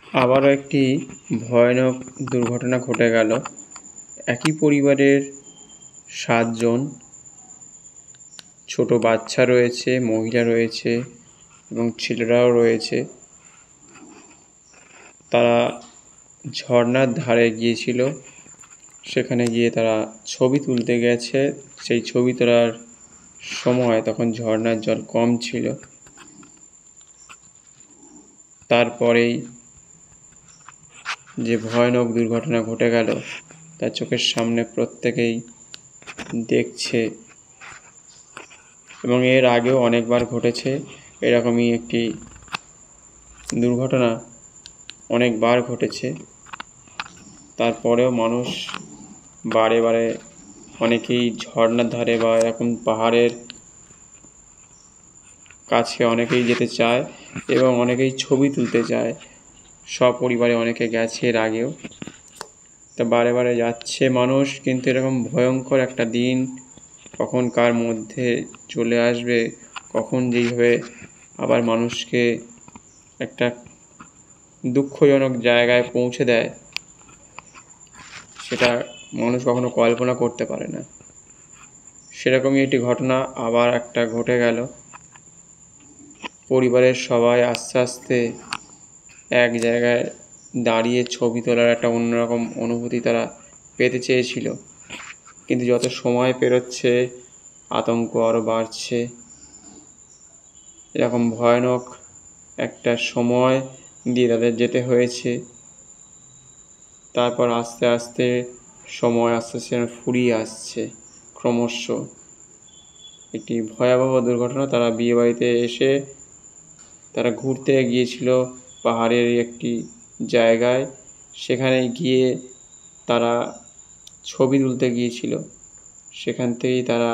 আবারও একটি ভয়ানক দুর্ঘটনা ঘটে গেল। একই পরিবারের ৭ জন, ছোট বাচ্চা রয়েছে, মহিলা রয়েছে এবং ছেলেরাও রয়েছে। তারা ঝর্ণার ধারে গিয়েছিল। সেখানে গিয়ে তারা ছবি তুলতে গেছে। সেই ছবি তোলার সময় তখন ঝর্ণার জল কম ছিল। তারপরেই যে ভয়ানক দুর্ঘটনা ঘটে গেল তার চোখের সামনে প্রত্যেকেই দেখছে, এবং এর আগেও অনেকবার ঘটেছে। এরকমই একটি দুর্ঘটনা অনেকবার ঘটেছে। তারপরেও মানুষ বারে বারে অনেকেই ঝর্ণার ধারে বা এরকম পাহাড়ের কাছে অনেকেই যেতে চায় এবং অনেকেই ছবি তুলতে চায়। সপরিবারে অনেকে গেছে এর আগেও। তা বারে বারে যাচ্ছে মানুষ, কিন্তু এরকম ভয়ঙ্কর একটা দিন কখন কার মধ্যে চলে আসবে, কখন যেইভাবে আবার মানুষকে একটা দুঃখজনক জায়গায় পৌঁছে দেয়, সেটা মানুষ কখনো কল্পনা করতে পারে না। সেরকমই একটি ঘটনা আবার একটা ঘটে গেল। পরিবারের সবাই আস্তে আস্তে এক জায়গায় দাঁড়িয়ে ছবি তোলার একটা অন্যরকম অনুভূতি তারা পেতে চেয়েছিল, কিন্তু যত সময় পেরোচ্ছে আতঙ্ক আরও বাড়ছে। এরকম ভয়ানক একটা সময় দিয়ে তাদের যেতে হয়েছে। তারপর আস্তে আস্তে সময় আস্তে আস্তে ফুরিয়ে আসছে ক্রমশ। একটি ভয়াবহ দুর্ঘটনা। তারা বিয়েবাড়িতে এসে তারা ঘুরতে গিয়েছিল পাহাড়ের একটি জায়গায়। সেখানে গিয়ে তারা ছবি তুলতে গিয়েছিল। সেখান থেকেই তারা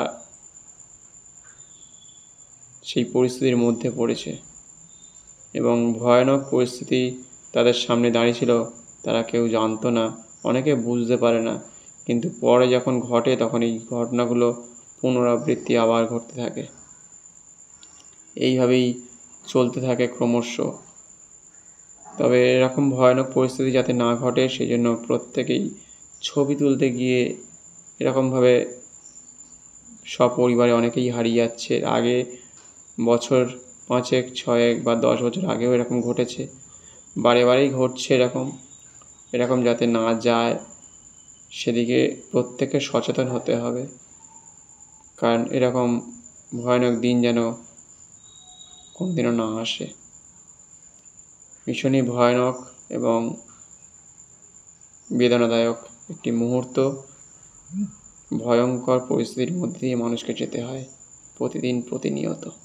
সেই পরিস্থিতির মধ্যে পড়েছে, এবং ভয়ানক পরিস্থিতি তাদের সামনে দাঁড়িয়েছিল। তারা কেউ জানতো না, অনেকে বুঝতে পারে না, কিন্তু পরে যখন ঘটে তখন এই ঘটনাগুলো পুনরাবৃত্তি আবার ঘটতে থাকে। এইভাবেই চলতে থাকে ক্রমশ। তবে এরকম ভয়ানক পরিস্থিতি যাতে না ঘটে সেই জন্য প্রত্যেকেই ছবি তুলতে গিয়ে এরকমভাবে সপরিবারে অনেকেই হারিয়ে যাচ্ছে। আগে বছর 5, 6 বা 10 বছর আগেও এরকম ঘটেছে, বারে বারেই ঘটছে। এরকম যাতে না যায় সেদিকে প্রত্যেকে সচেতন হতে হবে, কারণ এরকম ভয়ানক দিন যেন কোনোদিনও না আসে। ভীষণই ভয়ানক এবং বেদনাদায়ক একটি মুহূর্ত। ভয়ঙ্কর পরিস্থিতির মধ্যে দিয়ে মানুষকে যেতে হয় প্রতিদিন প্রতিনিয়ত।